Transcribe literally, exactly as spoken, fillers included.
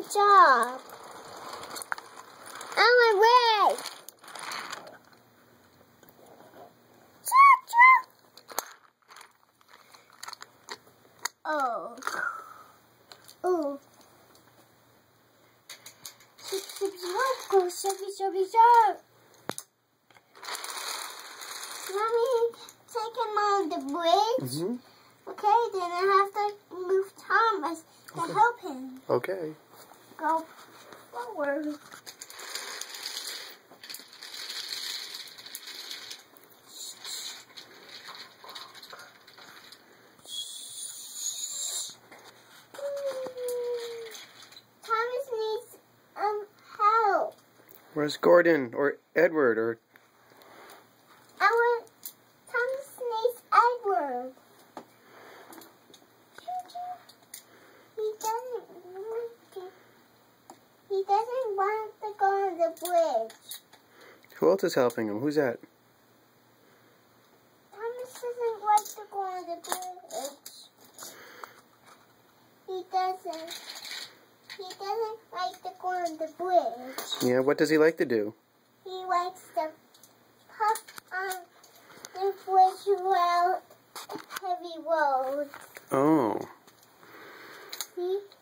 job. On my way. Oh. Oh. Go, shovey, shovey, shove. Let me take him on the bridge. Mm-hmm. Okay, then I have to move Thomas to Okay. help him. Okay. Go forward. Thomas needs um help. Where's Gordon or Edward or? I want Thomas needs Edward. He doesn't want to. He doesn't want to go on the bridge. Who else is helping him? Who's that? Thomas doesn't like to go on the bridge. He doesn't. He doesn't like to go on the bridge. Yeah. What does he like to do? He likes to hop on the bridge while heavy road. Oh. He